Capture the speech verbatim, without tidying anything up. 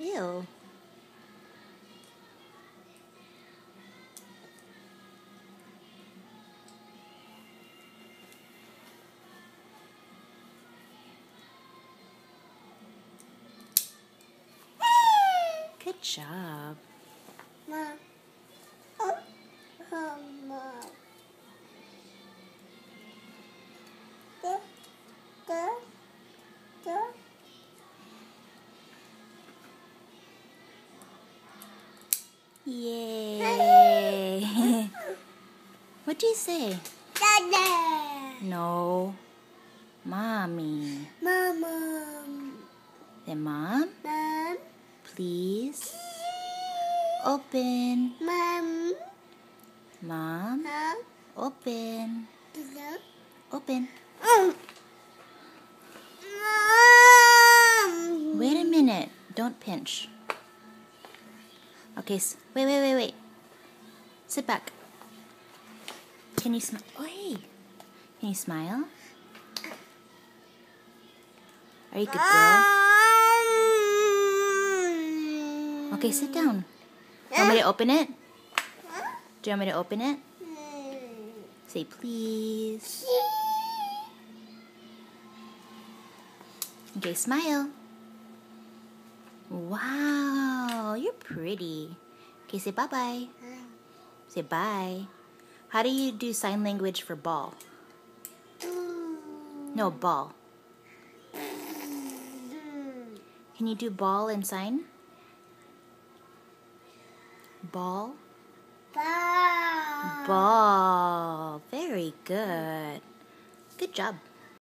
Ew. Good job. Mom. Oh, oh, Mom. Da, da, da. Yay. What do you say? Dada. No. Mommy. Mama. Say, Mom, Mom. please. Open. Mom. Mom, Huh? open. Hello? Open. Mom. Wait a minute. Don't pinch. Okay, s- wait, wait, wait, wait. Sit back. Can you smile? Oh, hey. Can you smile? Are you a good girl? Okay, sit down. Do you want me to open it? Do you want me to open it? Say please. Okay, smile. Wow, you're pretty. Okay, say bye-bye. Say bye. How do you do sign language for ball? No, ball. Can you do ball and sign? Ball? Ball. Ball. Very good. Good job.